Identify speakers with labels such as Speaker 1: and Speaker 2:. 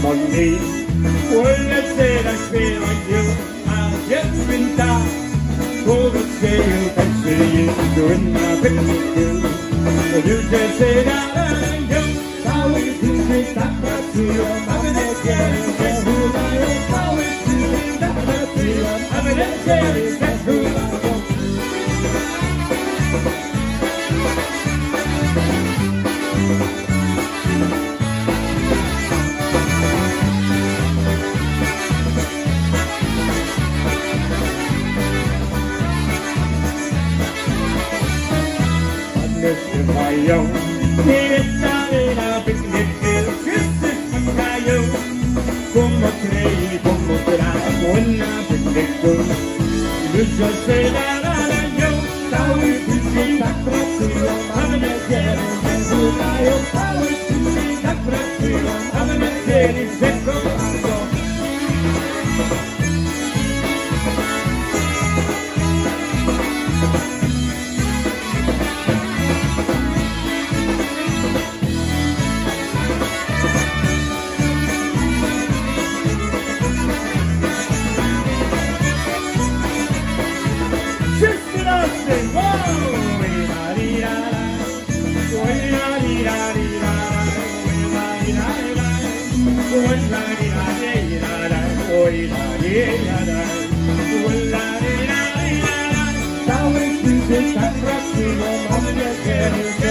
Speaker 1: on me. When I said I feel like you, I've just been down. For the sale, I see you doing my picnic too. But you just say that I do. How is it that I feel? I'm gonna get it, guess who I am? How is it that I feel? I'm gonna get it, guess who I am? Mr. Mayo, está en la picnic, kisses from Mayo. Como cree, como será, buena picnic. You just say that I know, how is it that Brazil? I'm gonna get it, and who I am, how is it that Brazil? I'm gonna get it, and who I am. How is it that Brazil? I'm gonna get it.